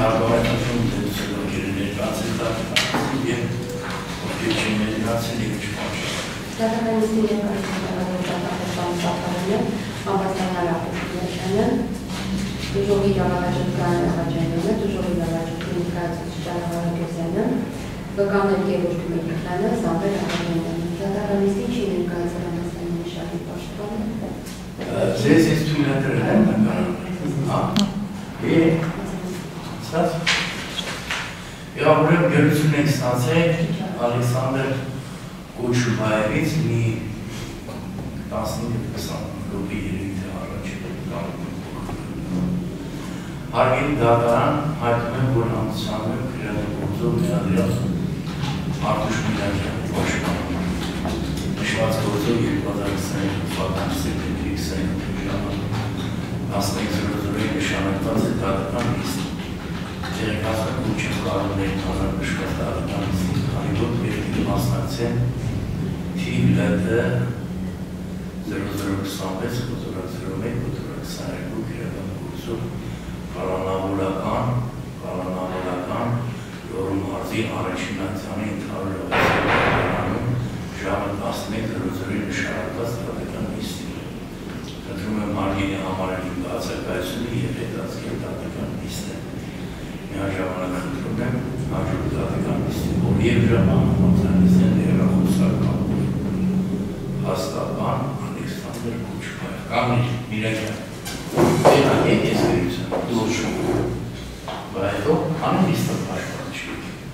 Հարգարետություն դեպսելոգերի ներկացել դատականություն և ովքերջի ներկացել և չպաշը։ Դատականիստի ներկայություն դատականության ամբաստանյալ ապետությունները, դուժողի իրավակաճտկան Ախաջանյանը, դուժողի իրավակաճտկան ներկայացուցիչ Աղարագեսյանը, վկաններ Գևորգ Մելիքյանը, Սամվել Ախաջանյանը։ Դատականիստի չի ներկայացել ամբաստանյալի շահի պաշտպանը։ Ձեզ ես թույլ ընտրել եմ Я ուրեմն գերություն ենք ստացել Ալեքսանդր Կոչուբայևից մի 15-20 րոպե երևի առաջ Հարգելի դատարան հայտնում եմ, որ համցանում եմ քրեատիվագործով վերադրյալ Արտուշ Միրակյանի պաշտպանում։ Նշված գործով 2022 թվականի սեպտեմբերի 27-ի ժամանակ 11:00-ի նշանակված է դատական լիստ։ Տեղեկացնում եմ, չեմ կարող ներկայանալ նշված դատական լիստին, քանի որ երկրի մասնակցեն թիվ ԼՏ 0026 001 022 քրեատիվագործով Կալանավորական Լոռու մարզի Արեշինացյանի ընդհանրապես ժամը 11:00-ի նշանակված դատական լիստին։ Խնդրում եմ հարգելի համարերի բացակայությունը և հետաձգել դատական լիստը։ Միաժամանակ խնդրում եմ հաջորդ դատական լիստին, որ և ժամանակացանիսեն հեռախոսական հաստաբան Ալեքսանդր Կոչուբաև։ Կանիր Միրակյան։ Երանեք ես գրություն։ Դուրջում։ Բայց անը լիստը պաշտպան չի։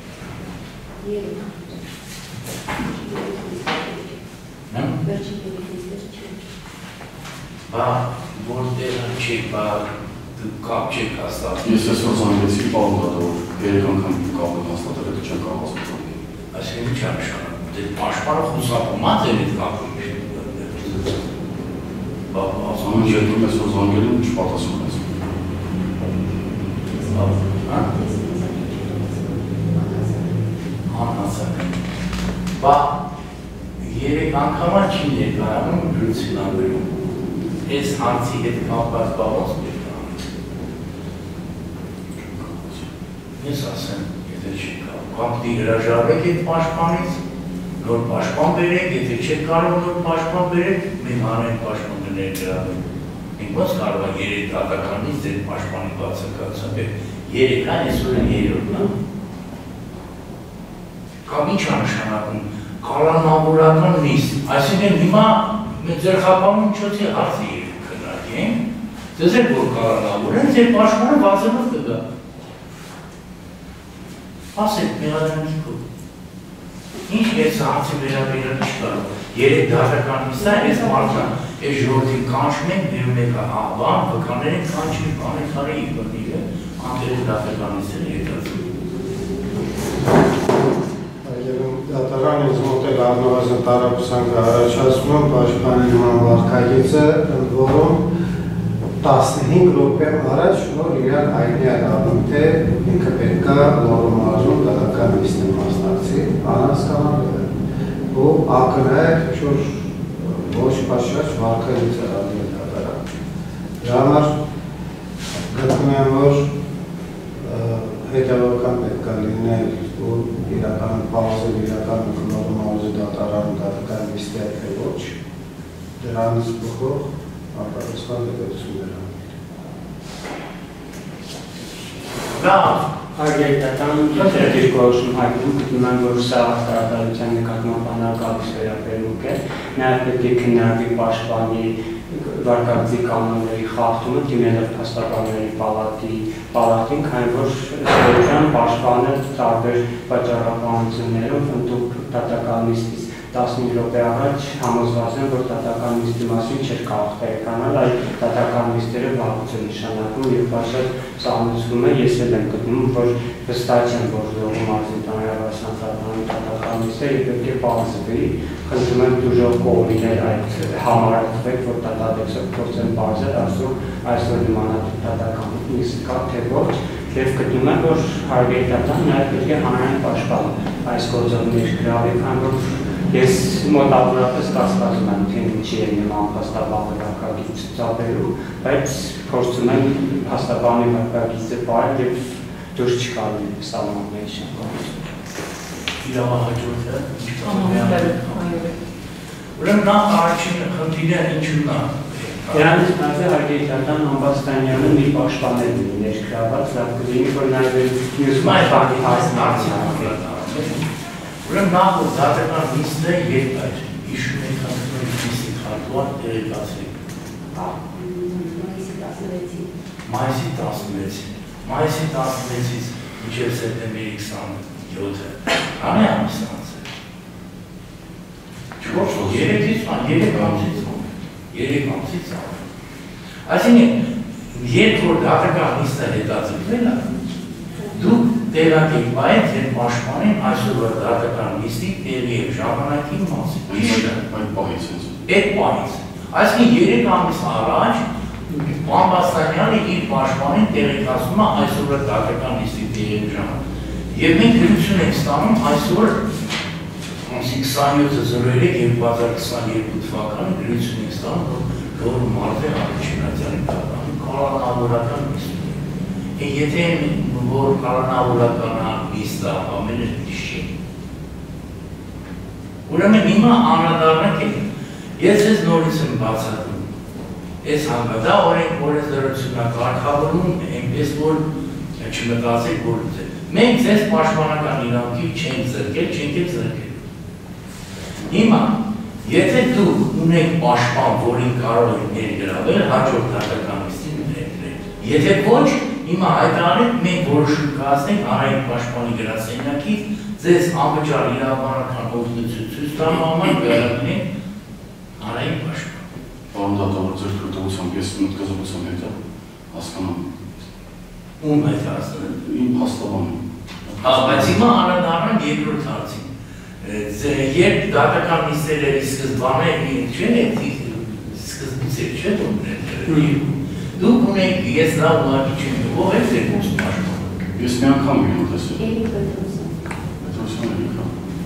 Բա որտեղ չեք, բա կապ չեք հաստատել։ Ես այսօր զանգեցի պարոն, որ երեք անգամ կապը հաստատել եք չեն կարող հաստատել։ Այսինքն ի՞նչ է նշանակում։ Դե պաշտպանը խուսափումած է այդ կապը։ Բա ասում եմ ջերմում այսօր զանգել եմ չպատասխան ես։ Բա երեք անգամա չի ներկայանում դրություն անգրում։ Այս հանցի հետ կապված բաղոց պետք է անում։ Ես ասեմ, եթե չեք կարող, կամ դի հրաժարվեք այդ պաշտպանից, նոր պաշտպան բերեք, եթե չեք կարող նոր պաշտպան բերեք, մենք հանենք պաշտպանը ներկայանում։ Մենք ոնց կարող է երեք դատականից ձեր պաշտպանի բացակայությունը երեք այն այսօր են երրորդն է։ Կամ ինչ է նշանակում կալանավորական լիստ, այսինքն հիմա մենք ձեր խափանում չոցի հարցի քննարկենք, ձեզ եք որ կալանավոր են, ձեր պաշտպանը բացելով կգա։ Ասեք, մեղադրանքով։ Ինչ ես հարցի վերաբերել չկարող, երեք դատական լիստ է, այս մարդան, այս ժողովրդին կանչում ենք, ներում եք բան, վկաներ ենք կանչում, բանեք հարի իվրնիվը, անտերել դատական լիստերը հետացում։ Դատարան ինձ մոտել առնվազն տարապսանք առաջացնում եմ պաշտպանի նման վարքագիծը, որում 15 րոպե առաջ նոր իրան հայտնի է դառնում, թե ինքը պետք է Լոռու մարզում դատական լիստի մասնակցի, անհասկանալի է, ու ակնհայտ ինչ-որ ոչ պատշաճ վարքագիծ է առնել դատարան։ Դրա համար գտնում եմ, որ հետևական պետք է լինել ու իրական պաուզել իրական Լոռու մարզի դատարան դատական լիստի թե ոչ, դրանից բխող արտահայտության հետևություններ անել։ Լավ, Հարգելի երկրորդ հայտնում գտնում եմ, որ սա հաստատության նկատմամբ անհարգալից վերաբերմունք է, նաև պետք է քննարկվի պաշտպանի վարքագծի կանոնների խախտումը դիմելով փաստաբանների պալատին, քանի որ պաշտպանը տարբեր պատճառաբանություններով ընդդուք դատական լիստից 15 րոպե առաջ համոզված են, որ դատական լիստի մասին չէր կարող տեղեկանալ, այլ դատական լիստերը վաղուց են նշանակում և բացարձակ սահմանվում է, ես էլ եմ գտնում, որ վստահ չեմ, որ Լոռու մարզի ընդհանրապաշտպանի դատական լիստը և պետք է պարզվի, խնդրում եմ դուժող կողմիներ այդ համարատվեք, որ դատադեքսը փորձեն պարզել, այսօր իմանալու դատական լիստ կա, թե ոչ, և գտնում եմ, որ հարգելի դատան նաև պետք է հանրային պաշտպան այս գործով ներգրավի, քանի որ ես մոտավորապես կասկածում եմ, թե ինչի է նման փաստաբանի վարքագիծ ծավալու, բայց փորձում եմ փաստաբանի վարքագիծը պարել և դուրս չկալու սահմաններից շնորհիվ։ Իրավահաջորդը Այո։ Ուրեմն նա առաջին խնդիրը ինչու՞ն է։ Դրանից բացի Հարգեյթական ամբաստանյանը մի պաշտպանել ունի ներգրաված, լավ կլինի, որ նաև մյուս պաշտպանի հարցն Ուրեմն նա որ դատական նիստը երբ էր, հիշում եք խնդրում նիստի խարտուան տեղեկացրեք։ Մայիսի 16-ին։ Մայիսի 16-ից մինչև սեպտեմբերի 27-ը։ Քանի ամիս անցել։ Չորս 3 ամսից Այսինքն, երբ որ դատական նիստը հետաձգվել է, դուք տեղակերպային ձեր պաշտպանին այսօրվա դատական նիստի տեղի և ժամանակի մասին։ Այդ պահից։ Այսինքն 3 ամիս առաջ Ամբաստանյանը իր պաշտպանին տեղեկացնում է այսօրվա դատական նիստի տեղի և ժամանակ։ Եվ մենք գրություն ենք ստանում այսօր 27-2022 թվականի գրություն ենք ստանում, որ մարդ է Ալեքսանդրյանի դատարանի կալանավորական նիստում։ Եթե որ կալանավորական նիստը ամենը չի։ Ուրեմն հիմա անդրադառնանք ես ես նորից եմ բացատրում։ Այս հանգադա օրենսդրությունը կարգավորում այնպես որ չմտածեք որ մենք ձեզ պաշտպանական իրավունքի չենք զրկել, չենք զրկել։ Հիմա, եթե դուք ունեք պաշտպան, որին կարող եք ներգրավել, հաջորդ դատական նիստին ներդրել։ Եթե ոչ, հիմա հայտարարեք, մենք որոշում կայացնենք հանրային պաշտպանի գրասենյակից, ձեզ անվճար իրավաբանական օգնություն ցույց տալու համար վերագրենք հանրային պաշտպան։ Պարոն դատավոր, ձեր կրթությամբ ես մտքազրույցում հետ հասկանում։ Ում հետ հասկանում։ Իմ հաստատանում։ Բայց հիմա անդրադառնանք երկրորդ հարցին։ Երբ դատական նիստերը սկզբանե սկզբից չէ դուք ունեք ես նա ուղղակի չեմ ով եք ձեր պաշտպանը։ Ես մի անգամ եմ տեսել։ Էրիկ Պետրոսյան։ Պետրոսյան Էրիկա։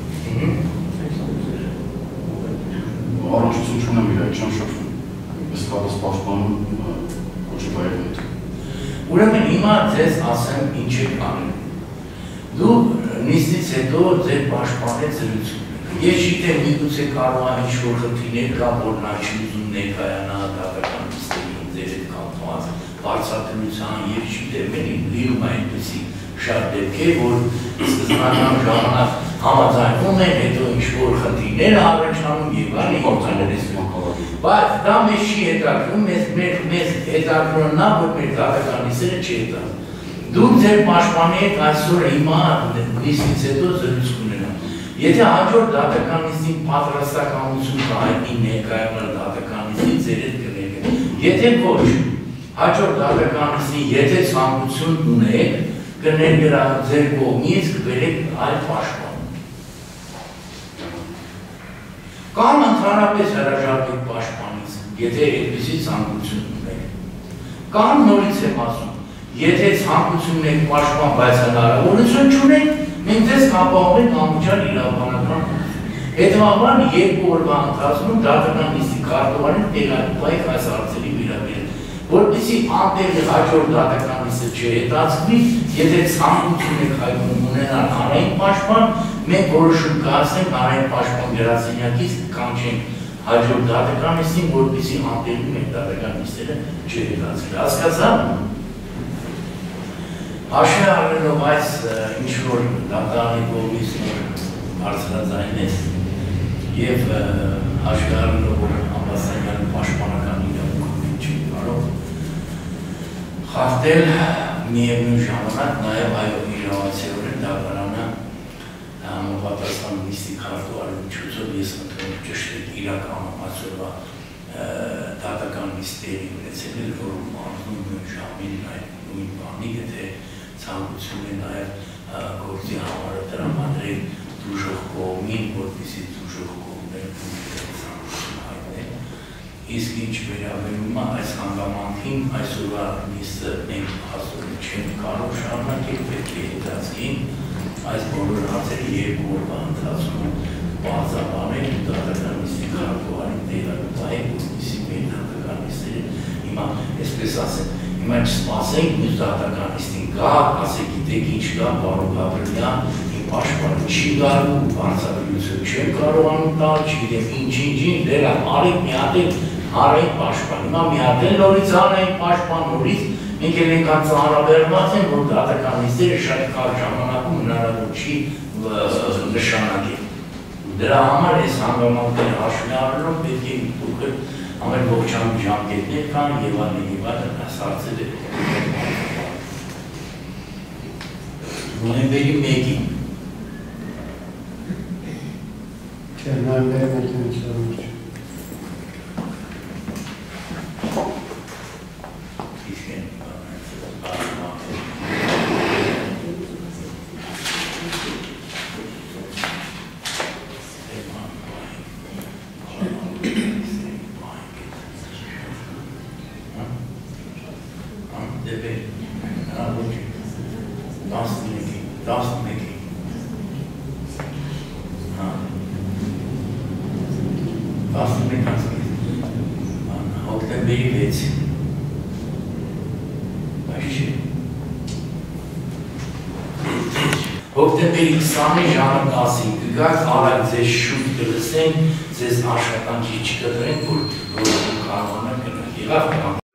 Առողջություն չունեմ իր այդ չեմ շփվում։ Ես կապս պաշտպանում Կոչիկայով հետ։ Ուրեմն հիմա ձեզ ասեմ ինչ եք անել։ Դու նիստից հետո ձեր պաշտպանը զրուցում եք։ Ես չգիտեմ միգուցե կարող է ինչ-որ խնդիրներ կա, որ նա չի ուզում ներկայանա դատական նիստերին ձեր հետ կապված բարձրացնության և չգիտեմ լինում այնպիսի շատ դեպքեր, որ սկզբնական ժամանակ համաձայնվում են, հետո ինչ-որ խնդիրներ առաջանում և այլն բայց դա մեզ չի հետաքրքրում, մեզ հետաքրքրում նա, որ մեր դատական նիստերը չի հետաքրքրում։ Դուք ձեր պաշտպանի եք այսօր հիմա նիստից հետո զրույց կունենա։ Եթե հաջորդ դատական նիստին պատրաստակամություն կա հայտնի ներկայանալ դատական նիստին ձեր հետ կներկայացնենք։ Եթե ոչ, հաջորդ դատական նիստին եթե ցանկություն ունեք, կներկայացնեք ձեր կողմից կբերեք այլ պաշտպան։ Կամ ընդհանրապես հրաժարվեք պաշտպանից, եթե այդպիսի ցանկություն ունեք։ Կամ նորից եմ ասում, եթե ցանկություն եք պաշտպան, բայց հնարավորություն չունեք, մենք ձեզ կապահովենք անվճար իրավաբանական հետևաբար երկու օրվա ընթացքում դատական նիստի քարտուղարին տեղակայեք այս հարցերի վերաբերյալ, որպեսզի անտեղի հաջորդ դատական նիստը չհետացվի, եթե ցանկություն եք հայտնում ունենալ հանրային պաշտպան, մենք որոշում կայացնենք հանրային պաշտպան գրասենյակից կանչենք հաջորդ դատական նիստին, որպեսզի անտեղի մեր դատական նիստերը չհետացվի։ Հասկացա՞ք։ Հաշվի առնելով այս ինչ-որ դատարանի կողմից բարձրաձայնեց և հաշվի առնելով որ Ամբաստանյանը պաշտպանական իրավունքով չի կարող խախտել միևնույն ժամանակ նաև այո իրավացիորեն դատարանը համապատասխան նիստի քարտուղարությունով ես ընդունում ճշտել իրականում այսօրվա դատական նիստերի ունեցել որում անձնում ժամին այդ նույն բանի եթե ցանկություն է նաև գործի համարը տրամադրել դժոխ կողմին, որպեսզի դժոխ կողմերը ցանկություն հայտնել։ Իսկ ինչ վերաբերում է այս հանգամանքին, այսօրվա նիստը մենք հասցնում չենք կարող շարունակել, պետք է հետաձգենք այս բոլոր հարցերը երկու օրվա ընթացքում բարձրաբանել դատական նիստի քարտուղարին տեղակայել, որպեսզի մեր դատական նիստերը հիմա այսպես ասեմ Հիմա չսպասենք մյուս դատականիստին գա, ասեք գիտեք ինչ կա, պարոն Գաբրելյան, իմ պաշտպանը չի գալու, բարձրացություն չեմ կարողանում տալ, չգիտեմ ինչ, դեր արեք մի հատ հարեք պաշտպան, հիմա մի հատ նորից հանենք պաշտպան նորից, մենք էլ ենք ծանրաբեռնված են, որ դատականիստերը շատ կարճ ժամանակում հնարավոր չի նշանակել։ Դրա համար այս հանգամանքները հաշվի առնելով պետք է փոքր ամեն ողջամիտ ժամկետներ կան եւ այլն այս հարցերը։ Նոյեմբերի 1-ին Չէ, նոյեմբերի 1-ին չէ։ Հոկտեմբերի 20-ի ժամը 10-ին կգաք, արագ ձեզ շուտ կլսենք, ձեզ աշխատանքի չկտրենք, որ կարողանանք գնալ։ Եղավ